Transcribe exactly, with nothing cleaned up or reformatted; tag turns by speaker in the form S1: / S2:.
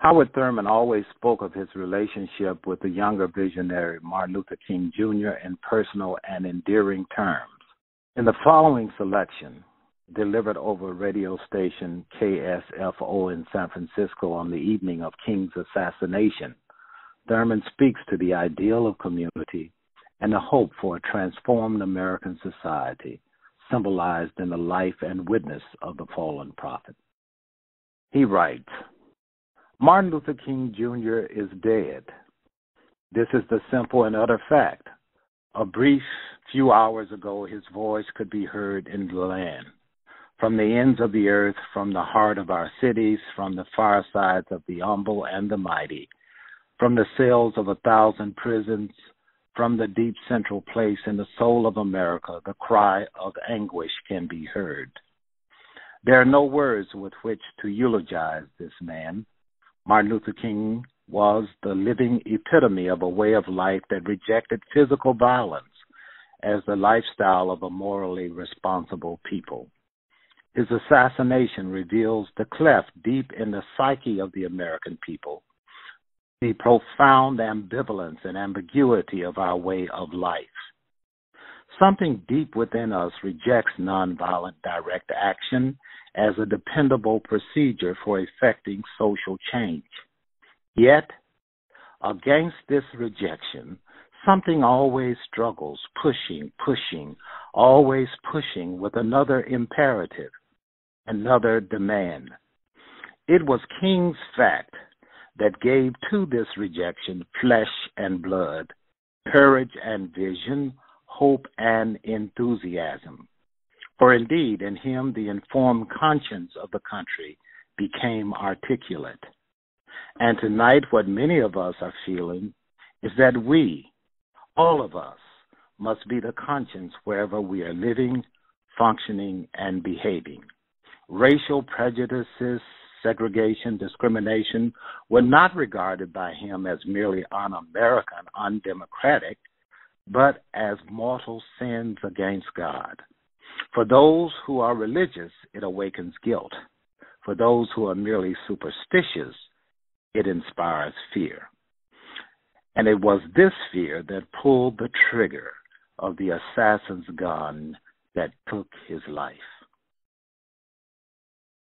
S1: Howard Thurman always spoke of his relationship with the younger visionary Martin Luther King Junior in personal and endearing terms. In the following selection, delivered over radio station K S F O in San Francisco on the evening of King's assassination, Thurman speaks to the ideal of community and the hope for a transformed American society, symbolized in the life and witness of the fallen prophet. He writes, Martin Luther King Junior is dead. This is the simple and utter fact. A brief few hours ago, his voice could be heard in the land. From the ends of the earth, from the heart of our cities, from the firesides of the humble and the mighty, from the cells of a thousand prisons, from the deep central place in the soul of America, the cry of anguish can be heard. There are no words with which to eulogize this man. Martin Luther King was the living epitome of a way of life that rejected physical violence as the lifestyle of a morally responsible people. His assassination reveals the cleft deep in the psyche of the American people, the profound ambivalence and ambiguity of our way of life. Something deep within us rejects nonviolent direct action as a dependable procedure for effecting social change. Yet, against this rejection, something always struggles, pushing, pushing, always pushing with another imperative, another demand. It was King's fact that gave to this rejection flesh and blood, courage and vision, hope and enthusiasm. For indeed, in him the informed conscience of the country became articulate. And tonight what many of us are feeling is that we, all of us, must be the conscience wherever we are living, functioning, and behaving. Racial prejudices, segregation, discrimination were not regarded by him as merely un-American, undemocratic, but as mortal sins against God. For those who are religious, it awakens guilt. For those who are merely superstitious, it inspires fear. And it was this fear that pulled the trigger of the assassin's gun that took his life.